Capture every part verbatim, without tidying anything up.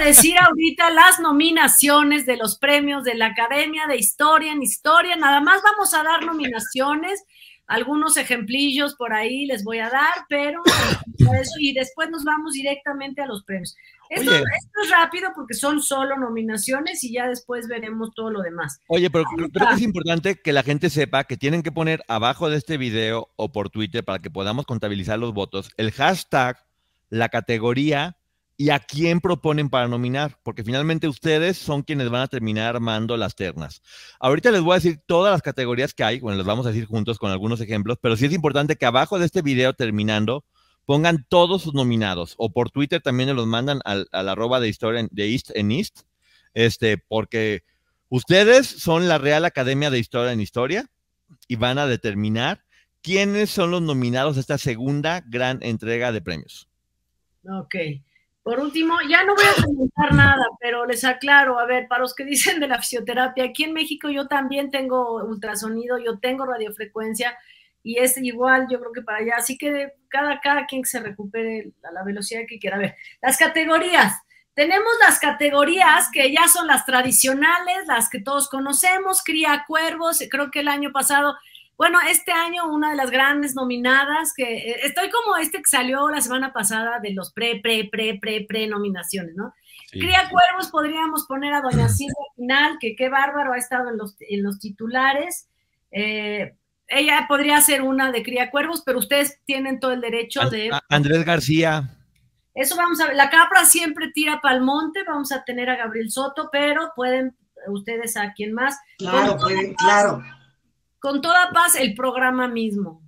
decir ahorita las nominaciones de los premios de la Academia de Historia en Historia. Nada más vamos a dar nominaciones, algunos ejemplillos por ahí les voy a dar, pero y después nos vamos directamente a los premios. Esto, esto es rápido porque son solo nominaciones y ya después veremos todo lo demás. Oye, pero creo, creo que es importante que la gente sepa que tienen que poner abajo de este video o por Twitter para que podamos contabilizar los votos, el hashtag, la categoría y a quién proponen para nominar, porque finalmente ustedes son quienes van a terminar armando las ternas. Ahorita les voy a decir todas las categorías que hay, bueno, las vamos a decir juntos con algunos ejemplos, pero sí es importante que abajo de este video terminando pongan todos sus nominados, o por Twitter también los mandan al, al arroba de historia de East en East, este, porque ustedes son la Real Academia de Historia en Historia y van a determinar quiénes son los nominados a esta segunda gran entrega de premios. Ok. Por último, ya no voy a comentar nada, pero les aclaro, a ver, para los que dicen de la fisioterapia, aquí en México yo también tengo ultrasonido, yo tengo radiofrecuencia, y es igual, yo creo que para allá, así que cada, cada quien que se recupere a la velocidad que quiera. A ver, las categorías, tenemos las categorías que ya son las tradicionales, las que todos conocemos, Cría Cuervos, creo que el año pasado, bueno, este año una de las grandes nominadas, que eh, estoy como este que salió la semana pasada de los pre, pre, pre, pre, pre nominaciones, ¿no? Sí, Cría sí. Cuervos, podríamos poner a Doña Silvia Pinal, que qué bárbaro, ha estado en los, en los titulares, eh, ella podría ser una de Cría Cuervos, pero ustedes tienen todo el derecho And, de... Andrés García. Eso vamos a ver. La Capra siempre tira pa'l monte, vamos a tener a Gabriel Soto, pero pueden ustedes a quien más. Claro, pueden, claro. Con toda paz, el programa mismo.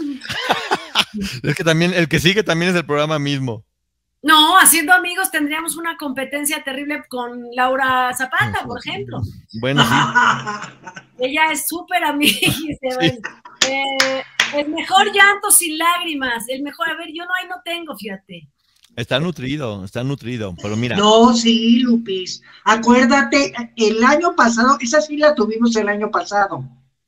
Es que también, el que sigue también es el programa mismo. No, haciendo amigos tendríamos una competencia terrible con Laura Zapata, por ejemplo. Bueno, sí. Ella es súper amiga. Sí. Bueno, eh, el mejor llanto sin lágrimas, el mejor, a ver, yo no, ahí no tengo, fíjate. Está nutrido, está nutrido, pero mira. No, sí, Lupis, acuérdate, el año pasado, esa sí la tuvimos el año pasado.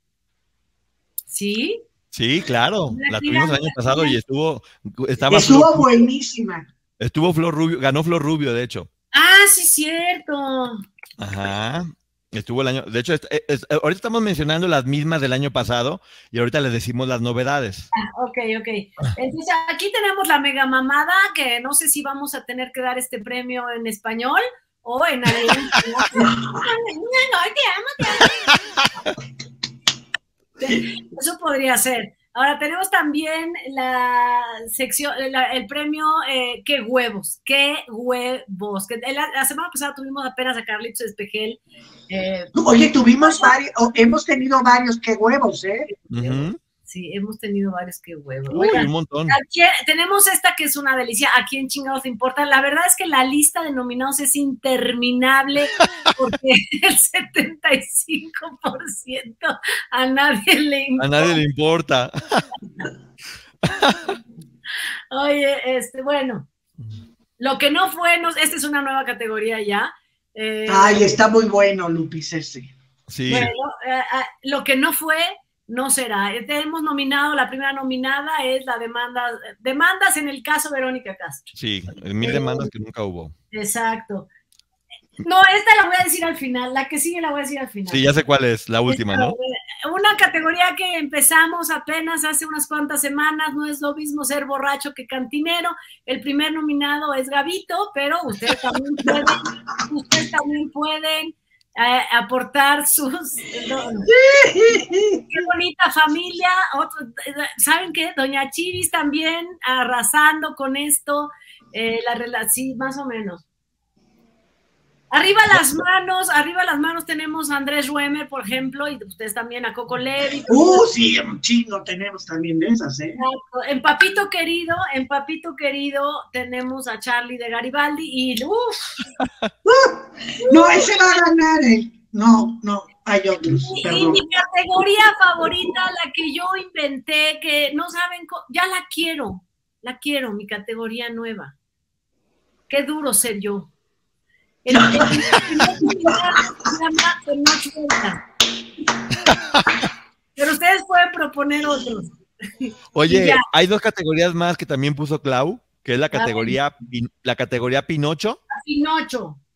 ¿Sí? Sí, claro, la tuvimos el año pasado y estuvo, estaba estuvo Flor, buenísima. Estuvo Flor Rubio, ganó Flor Rubio, de hecho. Ah, sí, cierto. Ajá, estuvo el año, de hecho, es, es, ahorita estamos mencionando las mismas del año pasado y ahorita les decimos las novedades. Ah, ok, ok. Entonces, aquí tenemos la mega mamada, que no sé si vamos a tener que dar este premio en español o en alemán. Eso podría ser. Ahora tenemos también la sección, la, el premio eh, qué huevos, qué huevos. Que la, la semana pasada tuvimos apenas a Carlitos Espejel. Eh, Oye, tuvimos varios, hemos tenido varios qué huevos, ¿eh? Uh-huh. Sí, hemos tenido varios qué huevos. Uy, Oigan, un montón. Aquí, tenemos esta que es una delicia. ¿A quién chingados le importa? La verdad es que la lista de nominados es interminable porque el setenta y cinco por ciento a nadie le importa. A nadie le importa. Oye, este, bueno, lo que no fue, no, esta es una nueva categoría ya. Eh, Ay, está muy bueno, Lupis, ese. Sí. Bueno, eh, eh, lo que no fue, no será. Hemos nominado, la primera nominada es la demanda, demandas en el caso Verónica Castro. Sí, mil demandas eh, que nunca hubo. Exacto. No, esta la voy a decir al final, la que sigue la voy a decir al final. Sí, ya sé cuál es, la última, ¿no? Una categoría que empezamos apenas hace unas cuantas semanas, no es lo mismo ser borracho que cantinero. El primer nominado es Gabito, pero ustedes también pueden, ustedes también pueden eh, aportar sus... No, no. Qué bonita familia. Otro, ¿saben qué? Doña Chivis también arrasando con esto, eh, la relación, sí, más o menos. Arriba las manos, arriba las manos tenemos a Andrés Ruemer, por ejemplo, y ustedes también a Coco Levi. Uh, sí, un chingo tenemos también de esas, ¿eh? En Papito Querido, en Papito Querido tenemos a Charlie de Garibaldi y uff. Uh, no, ese va a ganar, ¿eh? No, no, hay otros. Y, y mi categoría favorita, la que yo inventé, que no saben, ya la quiero, la quiero, mi categoría nueva. Qué duro ser yo. El, el, el, el, pero ustedes pueden proponer otros. Oye, hay dos categorías más que también puso Clau, que es la categoría, la categoría Pinocho. Pinocho.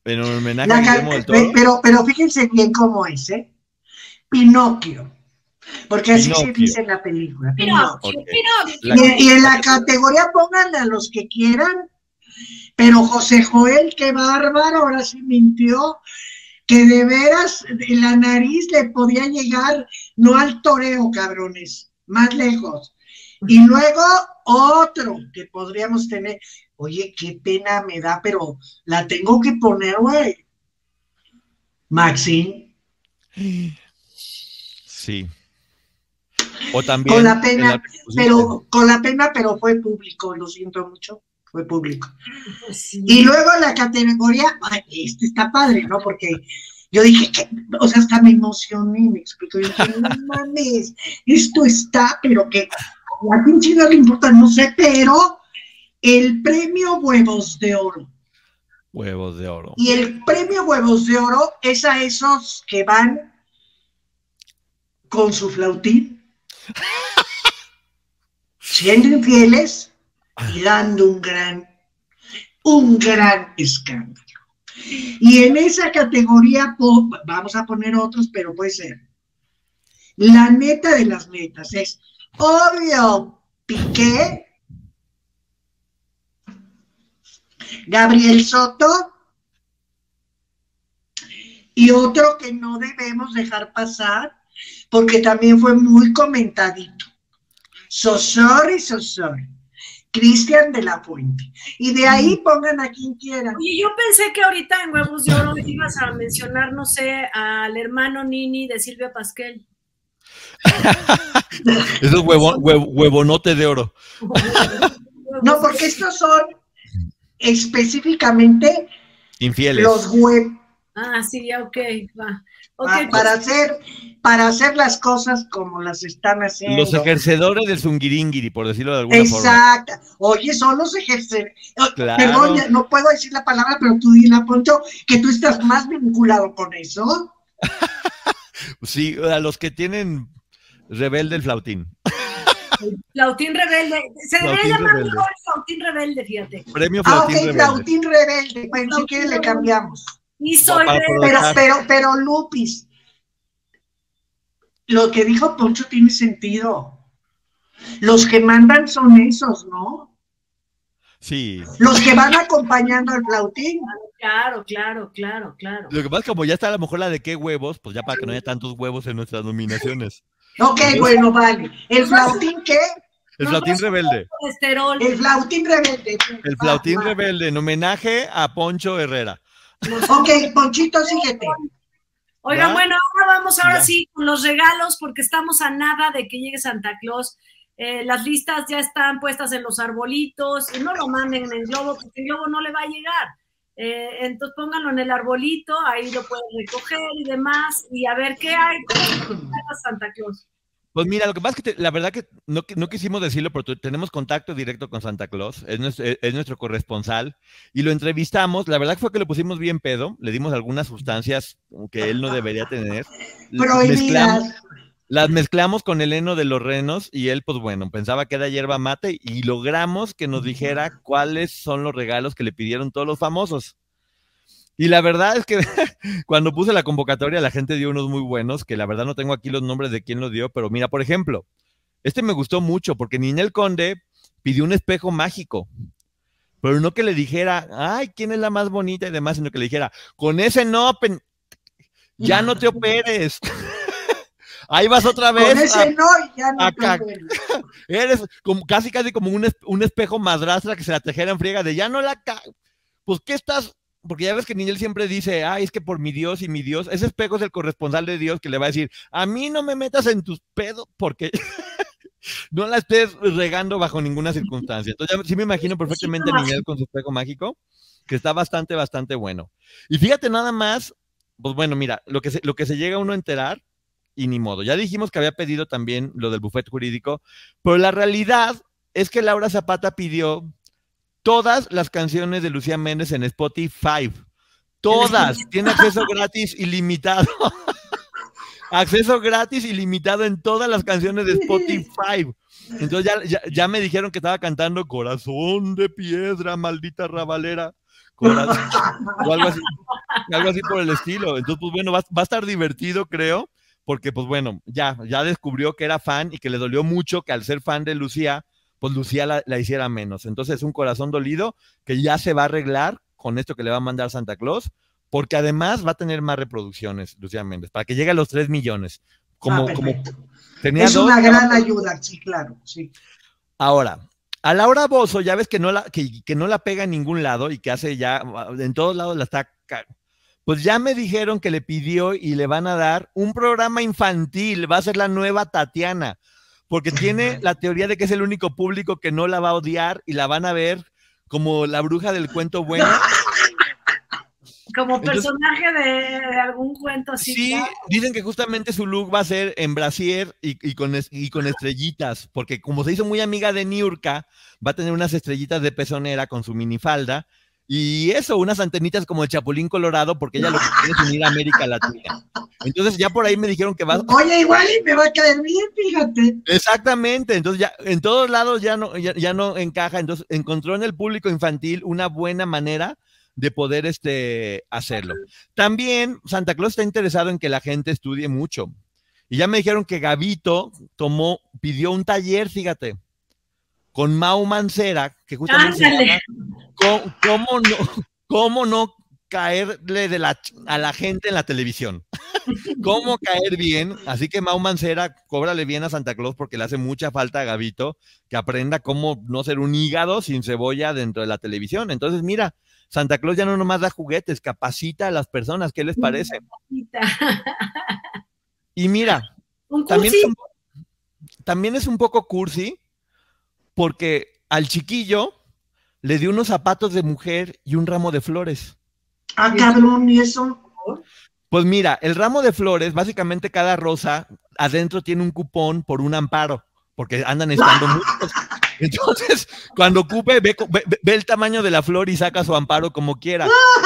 En un homenaje La a ca- Guillermo del Toro. pero, pero fíjense bien cómo es, ¿eh? Pinocchio. Porque así se Pinocchio. dice en la película. Pinocchio, Pinocchio. Ok. Pinocchio. La- Y, y en la categoría pónganle a los que quieran, pero José Joel, qué bárbaro, ahora sí mintió, que de veras en la nariz le podía llegar, no al toreo, cabrones, más lejos. Y luego otro que podríamos tener, oye, qué pena me da, pero la tengo que poner, güey. Maxine. Sí. O también. Con la el pena, arte que pusiste. pero con la pena, pero fue público, lo siento mucho, fue público. Pues sí. Y luego la categoría, ay, este está padre, ¿no? Porque yo dije, que, o sea, hasta me emocioné, me explico, yo dije, no mames, esto está, pero que a pinche no le importa, no sé, pero el premio Huevos de Oro. Huevos de oro. Y el premio Huevos de Oro es a esos que van con su flautín, siendo infieles y dando un gran, un gran escándalo. Y en esa categoría, po- vamos a poner otros, pero puede ser. La neta de las netas es obvio Piqué, Gabriel Soto y otro que no debemos dejar pasar porque también fue muy comentadito. Sosori, Sosori. Cristian de la Fuente. Y de ahí pongan a quien quieran. Oye, yo pensé que ahorita en Huevos de Oro ibas a mencionar, no sé, al hermano Nini de Silvia Pasquel. Esos huevo, huevo, huevonotes de oro. No, porque estos son específicamente Infieles. los web Ah, sí, ya, ok, va. Ok, pa- pues, para hacer para hacer las cosas como las están haciendo. Los ejercedores del zungiringiri, por decirlo de alguna Exacto. Oye, son los ejercedores. Claro. Perdón, ya no puedo decir la palabra, pero tú dila, Poncho, que tú estás más vinculado con eso. forma. Sí, a los que tienen rebelde el flautín. Flautín Rebelde. Se debería Flautín llamar Rebelde. mejor Flautín Rebelde, fíjate. Premio Ah, flautín ok, rebelde. flautín rebelde. Bueno, si quieres le cambiamos. Y soy Para de... Pero, aprovechar. pero, pero, Lupis, lo que dijo Poncho tiene sentido. Los que mandan son esos, ¿no? Sí. Los que van acompañando al flautín. Claro, claro, claro, claro. Lo que pasa es que como ya está a lo mejor la de qué huevos, pues ya para que no haya tantos huevos en nuestras nominaciones. Ok, bueno, vale. ¿El flautín qué? El Nos flautín vas a poner rebelde. colesterol. El flautín rebelde. El flautín Ah, rebelde, en homenaje a Poncho Herrera. Ok, Ponchito, síguete. Oigan, ¿Va? bueno, ahora vamos ahora Ya. sí con los regalos, porque estamos a nada de que llegue Santa Claus. Eh, las listas ya están puestas en los arbolitos, y no lo manden en Globo, porque en Globo no le va a llegar. Eh, entonces pónganlo en el arbolito, ahí lo pueden recoger y demás, y a ver qué hay con Santa Claus. Pues mira, lo que pasa es que te- la verdad que no, no quisimos decirlo, pero tu- tenemos contacto directo con Santa Claus, es nuestro, es nuestro corresponsal, y lo entrevistamos. La verdad fue que lo pusimos bien pedo, le dimos algunas sustancias que él no debería tener. Mezclamos, Prohibidas. las mezclamos con el heno de los renos, y él, pues bueno, pensaba que era hierba mate, y logramos que nos dijera cuáles son los regalos que le pidieron todos los famosos. Y la verdad es que cuando puse la convocatoria, la gente dio unos muy buenos, que la verdad no tengo aquí los nombres de quién los dio, pero mira, por ejemplo, este me gustó mucho, porque Ninel Conde pidió un espejo mágico, pero no que le dijera, ay, ¿quién es la más bonita y demás? Sino que le dijera, con ese no, pen- ya no te operes. Ahí vas otra vez. Con ese a- no, ya no acá. te operes. Eres como, casi, casi como un, es- un espejo madrastra que se la tejera en friega de ya no la... ca- Pues, ¿qué estás...? Porque ya ves que Ninel siempre dice, ay, es que por mi Dios y mi Dios, ese espejo es el corresponsal de Dios que le va a decir, a mí no me metas en tus pedos porque no la estés regando bajo ninguna circunstancia. Entonces, ya, sí me imagino perfectamente a Ninel con su espejo mágico, que está bastante, bastante bueno. Y fíjate nada más, pues bueno, mira, lo que se, lo que se llega uno a enterar, y ni modo. Ya dijimos que había pedido también lo del bufete jurídico, pero la realidad es que Laura Zapata pidió todas las canciones de Lucía Méndez en Spotify. Todas. Tiene acceso gratis ilimitado. acceso gratis ilimitado en todas las canciones de Spotify. Entonces ya, ya, ya me dijeron que estaba cantando Corazón de Piedra, maldita rabalera. Corazón, o algo así, algo así por el estilo. Entonces, pues bueno, va, va a estar divertido, creo, porque pues bueno, ya, ya descubrió que era fan y que le dolió mucho que al ser fan de Lucía, pues Lucía la, la hiciera menos. Entonces es un corazón dolido que ya se va a arreglar con esto que le va a mandar Santa Claus, porque además va a tener más reproducciones, Lucía Méndez, para que llegue a los tres millones. Como, ah, como tenía es dos, una gran ayuda, sí, claro, sí. Ahora, a Laura Bozzo, ya ves que no la, que, que no la pega en ningún lado y que hace ya, en todos lados la está... Pues ya me dijeron que le pidió y le van a dar un programa infantil, va a ser la nueva Tatiana, porque tiene la teoría de que es el único público que no la va a odiar y la van a ver como la bruja del cuento bueno. Como personaje Entonces, de, de algún cuento así. Sí, claro. Dicen que justamente su look va a ser en brasier y, y, con, y con estrellitas, porque como se hizo muy amiga de Niurka, va a tener unas estrellitas de pezonera con su minifalda, y eso, unas antenitas como el Chapulín Colorado, porque ella lo que quiere es unir a América Latina. Entonces ya por ahí me dijeron que va a... Oye, igual y me va a caer bien, fíjate. Exactamente, entonces ya en todos lados ya no, ya, ya no encaja, entonces encontró en el público infantil una buena manera de poder este, hacerlo. También Santa Claus está interesado en que la gente estudie mucho. Y ya me dijeron que Gabito tomó, pidió un taller, fíjate, con Mau Mancera, que justamente se llama ¿Cómo, cómo no, cómo no caerle de la, a la gente en la televisión? ¿Cómo caer bien? Así que Mau Mancera, cóbrale bien a Santa Claus porque le hace mucha falta a Gabito que aprenda cómo no ser un hígado sin cebolla dentro de la televisión. Entonces, mira, Santa Claus ya no nomás da juguetes, capacita a las personas. ¿Qué les parece? Y mira, ¿Un también, es un, también es un poco cursi porque al chiquillo le dio unos zapatos de mujer y un ramo de flores. Ah, cabrón, ¿y eso? Pues mira, el ramo de flores, básicamente cada rosa adentro tiene un cupón por un amparo, porque andan estando muchos. Entonces, cuando ocupe, ve, ve, ve el tamaño de la flor y saca su amparo como quiera.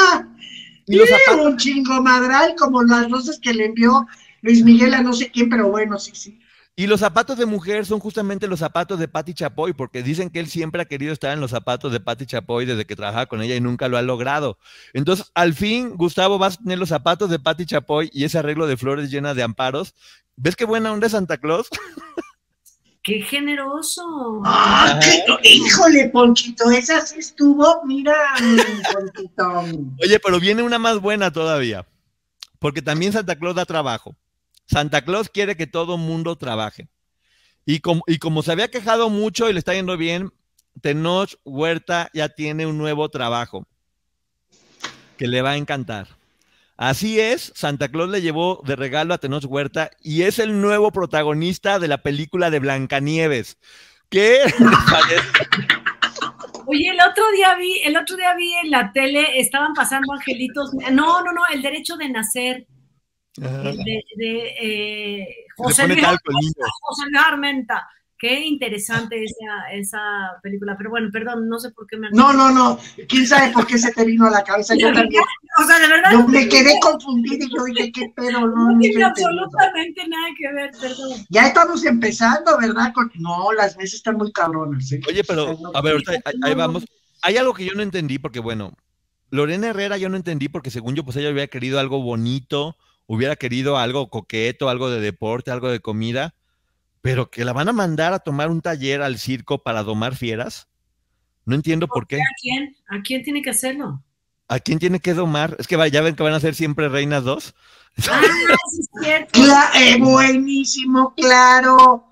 Y los zapatos... Un chingo madral, como las rosas que le envió Luis Miguel a no sé quién, pero bueno, sí, sí. Y los zapatos de mujer son justamente los zapatos de Patti Chapoy, porque dicen que él siempre ha querido estar en los zapatos de Patti Chapoy desde que trabajaba con ella y nunca lo ha logrado. Entonces, al fin, Gustavo va a tener los zapatos de Patti Chapoy y ese arreglo de flores llenas de amparos. ¿Ves qué buena onda es Santa Claus? ¡Qué generoso! ¡Ah, qué, híjole, Ponchito! Esa sí estuvo, mira, Ponchito. Oye, pero viene una más buena todavía, porque también Santa Claus da trabajo. Santa Claus quiere que todo mundo trabaje. Y como, y como se había quejado mucho y le está yendo bien, Tenoch Huerta ya tiene un nuevo trabajo que le va a encantar. Así es, Santa Claus le llevó de regalo a Tenoch Huerta y es el nuevo protagonista de la película de Blancanieves. ¿Qué les parece? Oye, el otro día vi, el otro día vi en la tele, estaban pasando angelitos. No, no, no, el derecho de nacer. El de, de eh, José, Luis, José Luis Armenta. Qué interesante esa, esa película, pero bueno, perdón, no sé por qué me... No, no, no, quién sabe por qué se te vino a la cabeza, yo también. O sea, de verdad... Yo me quedé confundida y yo dije, ¿qué pedo? No, no tiene absolutamente nada que ver, perdón. Ya estamos empezando, ¿verdad? No, las mesas están muy cabronas. ¿eh? Oye, pero, a ver, ahorita, ahí, ahí vamos. Hay algo que yo no entendí, porque bueno, Lorena Herrera yo no entendí, porque según yo, pues ella hubiera querido algo bonito, hubiera querido algo coqueto, algo de deporte, algo de comida, pero que la van a mandar a tomar un taller al circo para domar fieras. No entiendo por qué. ¿A quién? ¿A quién tiene que hacerlo? ¿A quién tiene que domar? Es que ya ven que van a ser siempre reinas dos. Ah, sí es cierto. Cla eh, buenísimo, claro.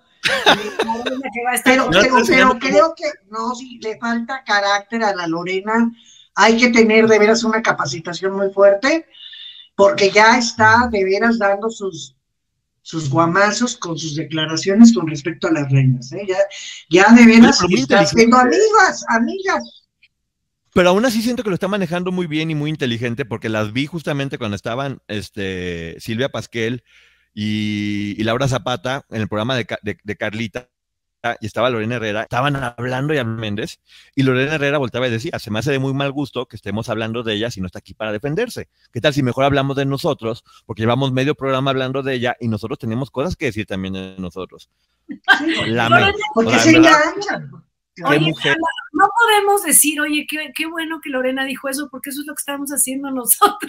pero, pero, pero creo que no, sí, le falta carácter a la Lorena. Hay que tener de veras una capacitación muy fuerte, porque ya está de veras dando sus, sus guamazos con sus declaraciones con respecto a las reinas. ¿eh? Ya, ya de veras está haciendo amigas, amigas. Pero aún así siento que lo está manejando muy bien y muy inteligente, porque las vi justamente cuando estaban este, Silvia Pasquel y, y Laura Zapata en el programa de, de, de Carlita. y estaba Lorena Herrera, estaban hablando y a Méndez, y Lorena Herrera volteaba y decía, se me hace de muy mal gusto que estemos hablando de ella si no está aquí para defenderse. ¿Qué tal si mejor hablamos de nosotros? Porque llevamos medio programa hablando de ella y nosotros tenemos cosas que decir también de nosotros. La me, porque se enganchan. Oye, mujer. No podemos decir, oye, qué, qué bueno que Lorena dijo eso, porque eso es lo que estamos haciendo nosotros.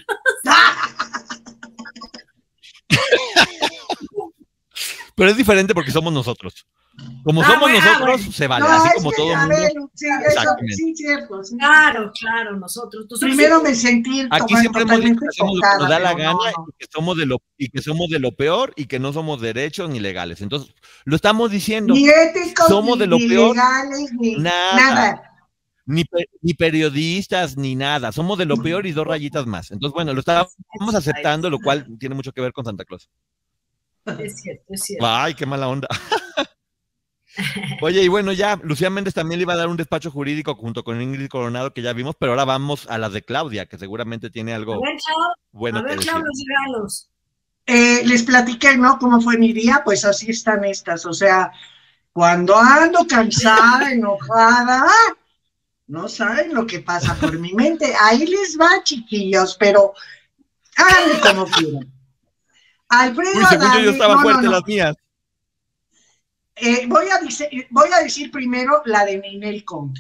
Pero es diferente porque somos nosotros. Como ah, somos bueno, nosotros, ah, bueno. se vale, no, así como que, todo el mundo. Ver, sí, eso, sí, cierto. Sí. Claro, claro, nosotros. Primero me sentí aquí siempre hemos dicho que hacemos lo que nos da la gana no, no. Y, que somos de lo, y que somos de lo peor y que no somos derechos ni legales. Entonces, lo estamos diciendo. Ni éticos, somos ni, de lo ni peor. Legales, ni nada. nada. Ni, ni periodistas, ni nada. Somos de lo peor y dos rayitas más. Entonces, bueno, lo estamos aceptando, lo cual tiene mucho que ver con Santa Claus. Es cierto, es cierto. Ay, qué mala onda. Oye, y bueno, ya, Lucía Méndez también le iba a dar un despacho jurídico junto con Ingrid Coronado, que ya vimos, pero ahora vamos a las de Claudia, que seguramente tiene algo a ver, bueno a ver, que Clau, decir. los regalos. Eh, les platiqué, ¿no? Cómo fue mi día, pues así están estas, o sea, cuando ando cansada, enojada, no saben lo que pasa por mi mente, ahí les va, chiquillos, pero háganle como quieran. Alfredo Uy, según Adame, yo, yo estaba no, fuerte no, no. las mías. Eh, voy, a dice, voy a decir primero la de Ninel Conde.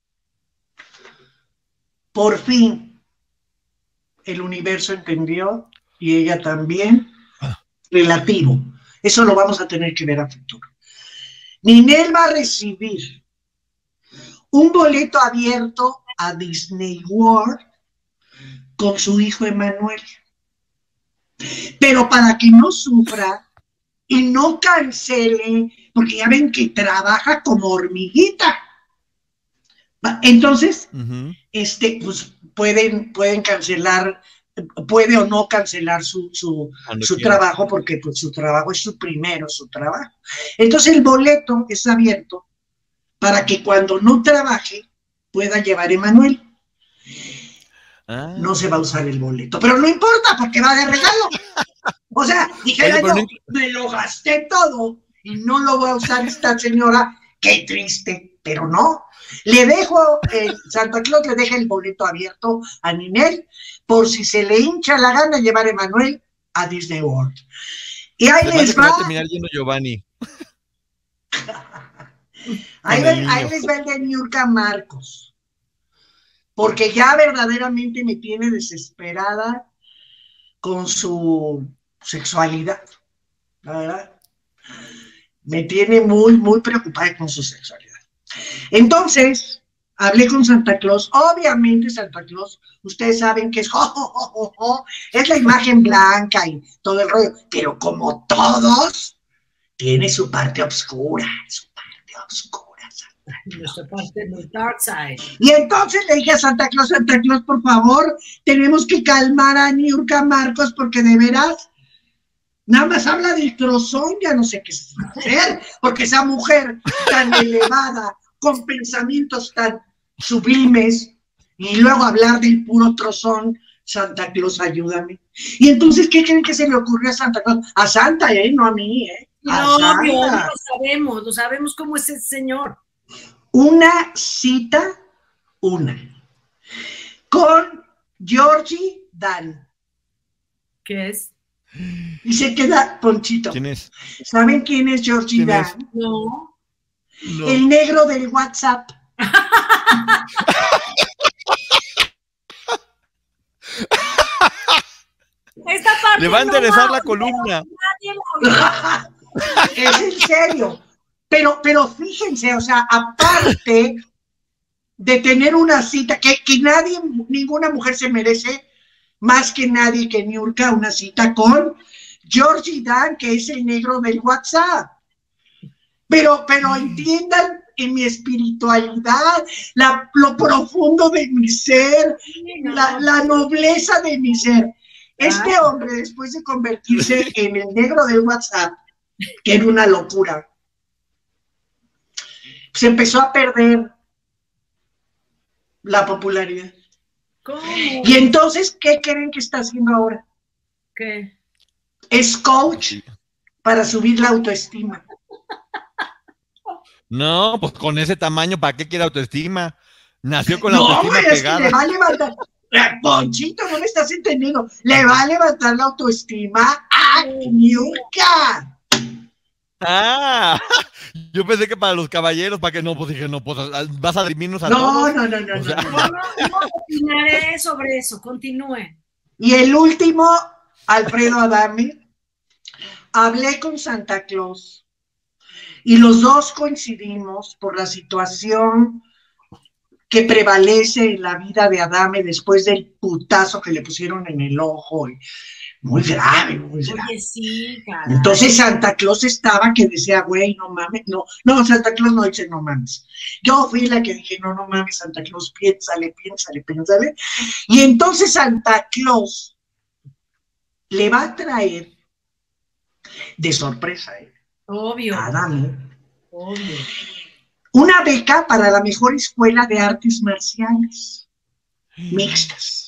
Por fin el universo entendió y ella también, relativo. Eso lo vamos a tener que ver a futuro. Ninel va a recibir un boleto abierto a Disney World con su hijo Emanuel. Pero para que no sufra y no cancele, porque ya ven que trabaja como hormiguita. Entonces, uh-huh. este, pues pueden, pueden cancelar, puede o no cancelar su, su, su trabajo, porque pues, su trabajo es su primero, su trabajo. Entonces el boleto es abierto para que cuando no trabaje pueda llevar Emanuel. Ah. No se va a usar el boleto, pero no importa porque va de regalo. O sea, dije, Oye, yo, no... me lo gasté todo y no lo va a usar esta señora, qué triste, pero no. Le dejo, eh, Santa Claus le deja el boleto abierto a Ninel por si se le hincha la gana llevar a Emanuel a Disney World. Y ahí Además les va. va a terminar yendo Giovanni. ahí, ven, ahí les va el de Niurka Marcos. Porque ya verdaderamente me tiene desesperada con su sexualidad, la verdad. Me tiene muy, muy preocupada con su sexualidad. Entonces, hablé con Santa Claus. Obviamente Santa Claus, ustedes saben que es, oh, oh, oh, oh, es la imagen blanca y todo el rollo, pero como todos, tiene su parte oscura, su parte oscura. Nuestra parte del dark side. Y entonces le dije a Santa Claus, Santa Claus, por favor, tenemos que calmar a Niurka Marcos, porque de veras, nada más habla del trozón, ya no sé qué hacer, porque esa mujer tan elevada, con pensamientos tan sublimes, y luego hablar del puro trozón, Santa Claus, ayúdame. Y entonces, ¿qué creen que se le ocurrió a Santa Claus? A Santa, ¿eh? No a mí, ¿eh? A no, Santa. No, lo sabemos, lo sabemos cómo es ese señor. Una cita, una, con Georgie Dan. ¿Qué es? Y se queda Ponchito. ¿Quién es? ¿Saben quién es Georgie Dan? Es? No. no. El negro del WhatsApp. Esta parte le va a enderezar no, la columna. Es en serio. Pero, pero fíjense, o sea, aparte de tener una cita, que, que nadie, ninguna mujer se merece, más que nadie que Niurka, una cita con Georgie Dan, que es el negro del WhatsApp. Pero, pero entiendan en mi espiritualidad, la, lo profundo de mi ser, la, la nobleza de mi ser. Este hombre, después de convertirse en el negro del WhatsApp, que era una locura, se empezó a perder la popularidad. ¿Cómo? Y entonces, ¿qué creen que está haciendo ahora? ¿Qué? Es coach para subir la autoestima. No, pues con ese tamaño, ¿para qué quiere autoestima? Nació con la No, autoestima güey, es que pegada. le va a levantar. Ponchito, no me estás entendiendo. Le va a levantar la autoestima a Niurka. Ah, yo pensé que para los caballeros, para que no, pues dije, no, pues vas a diminuirnos a No, todos. no, no, no, O sea, no, No, no, no opinaré sobre eso, continúe. Y el último, Alfredo Adame, hablé con Santa Claus y los dos coincidimos por la situación que prevalece en la vida de Adame después del putazo que le pusieron en el ojo. Muy grave, muy grave. Oye, sí, caray. Entonces Santa Claus estaba que decía, güey, no mames, no, no, Santa Claus no dice no mames. Yo fui la que dije, no, no mames, Santa Claus, piénsale, piénsale, piénsale. Y entonces Santa Claus le va a traer de sorpresa ¿eh? Obvio. a Adame Obvio. una beca para la mejor escuela de artes marciales mixtas.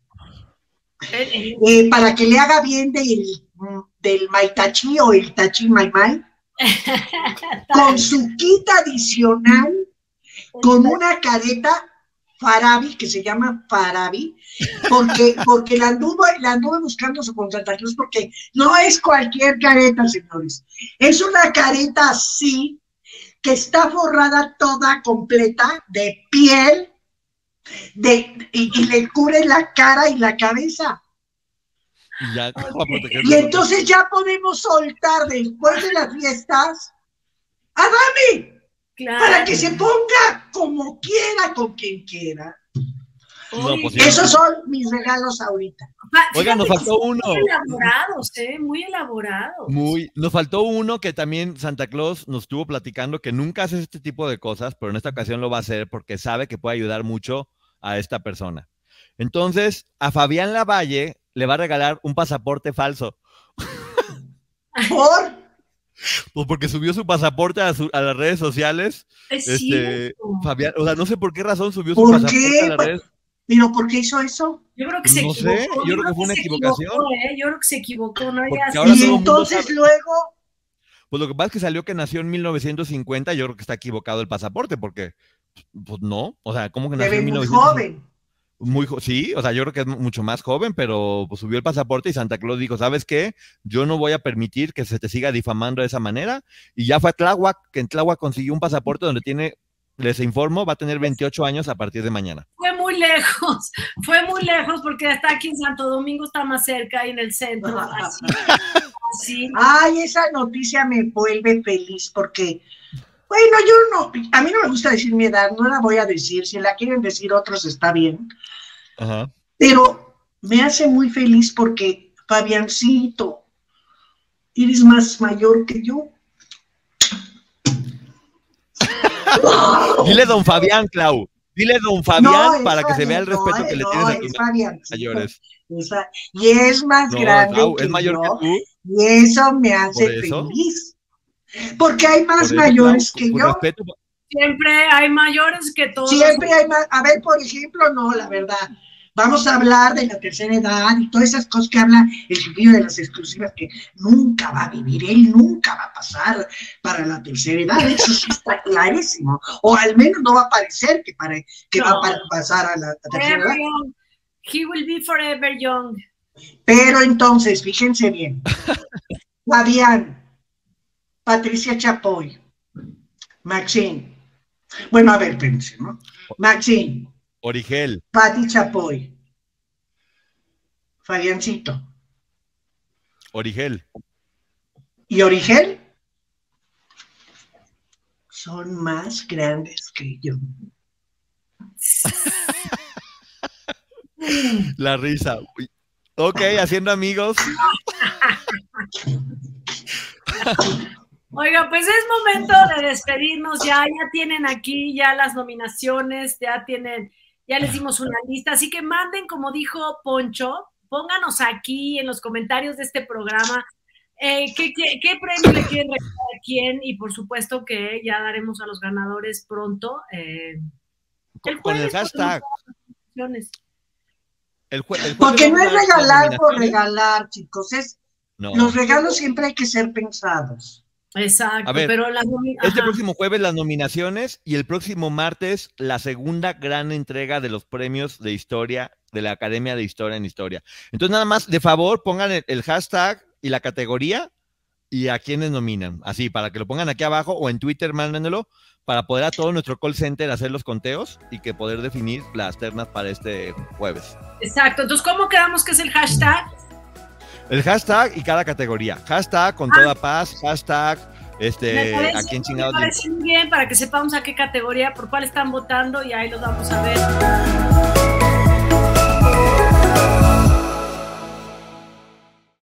Eh, para que le haga bien del, del Maitachi o el Tachi Maimai, con su kit adicional, con una careta Farabi, que se llama Farabi, porque, porque la, anduvo, la anduve buscando con Santa Cruz, porque no es cualquier careta, señores. Es una careta así, que está forrada toda completa de piel, de, y, y le cubre la cara y la cabeza. Y, ya, y entonces ya podemos soltar después de las fiestas a Dami, claro, para que se ponga como quiera, con quien quiera. No, pues, esos son mis regalos ahorita. Oiga, nos faltó uno. Muy elaborados, ¿eh? Muy elaborados. Muy, nos faltó uno que también Santa Claus nos estuvo platicando, que nunca hace este tipo de cosas, pero en esta ocasión lo va a hacer porque sabe que puede ayudar mucho a esta persona. Entonces, a Fabián Lavalle le va a regalar un pasaporte falso. ¿Por? Pues porque subió su pasaporte a, su, a las redes sociales. Es este, Fabián, o sea, no sé por qué razón subió su pasaporte qué? a las redes. ¿Pero por qué hizo eso? Yo creo que se no equivocó. Sé, yo, yo creo que fue una equivocación. ¿eh? Yo creo que se equivocó. ¿no? Y entonces luego... Pues lo que pasa es que salió que nació en mil novecientos cincuenta, yo creo que está equivocado el pasaporte, porque, pues no, o sea, ¿cómo que nació en mil novecientos cincuenta? Muy joven. Muy jo sí, o sea, yo creo que es mucho más joven, pero pues subió el pasaporte y Santa Claus dijo, ¿sabes qué? Yo no voy a permitir que se te siga difamando de esa manera. Y ya fue a Tláhuac, que en Tláhuac consiguió un pasaporte donde tiene, les informo, va a tener veintiocho años a partir de mañana. Fue muy lejos, fue muy lejos porque está aquí en Santo Domingo, está más cerca y en el centro. Así, así. Ay, esa noticia me vuelve feliz porque... Bueno, yo no, a mí no me gusta decir mi edad, no la voy a decir, si la quieren decir otros está bien. Ajá. Pero me hace muy feliz porque, Fabiancito, eres más mayor que yo. Dile don Fabián, Clau, dile don Fabián no, para Fabián, que se vea el respeto no, que le no, tienes a tus mayores. Esa, y es más no, grande Clau, que es mayor yo, que tú. Y eso me hace eso? feliz. Porque hay más eso, mayores Clau, que por yo. Respeto. Siempre hay mayores que todos. Siempre hay más. A ver, por ejemplo, no, la verdad. Vamos a hablar de la tercera edad y todas esas cosas que habla el chiquillo de las exclusivas que nunca va a vivir, él nunca va a pasar para la tercera edad, eso sí está clarísimo. O al menos no va a parecer que, pare, que no. va a pasar a la, la tercera edad. Young. He will be forever young. Pero entonces, fíjense bien. Fabián, Patricia Chapoy, Maxine. Bueno, a ver, pensé, ¿no? Maxine. Origel. Pati Chapoy. Fabiancito. Origel. ¿Y Origel? Son más grandes que yo. La risa. Ok, haciendo amigos. Oiga, pues es momento de despedirnos ya, ya tienen aquí ya las nominaciones, ya tienen, ya les dimos una lista, así que manden, como dijo Poncho, pónganos aquí en los comentarios de este programa eh, ¿qué, qué, qué premio le quieren regalar a quién, y por supuesto que ya daremos a los ganadores pronto. Eh, el con el hashtag. El jue el Porque no es regalar por regalar, chicos, es no. Los regalos siempre hay que ser pensados. Exacto, A ver, pero la este próximo jueves las nominaciones y el próximo martes la segunda gran entrega de los premios de historia de la Academia de Historia en Historia. Entonces, nada más, de favor, pongan el, el hashtag y la categoría y a quienes nominan. Así, para que lo pongan aquí abajo o en Twitter, mándenlo, para poder a todo nuestro call center hacer los conteos y que poder definir las ternas para este jueves. Exacto. Entonces, ¿cómo quedamos que es el hashtag? El hashtag y cada categoría. Hashtag con ah. toda paz, hashtag este, parece, aquí en chingados. Me parece muy bien para que sepamos a qué categoría, por cuál están votando y ahí los vamos a ver.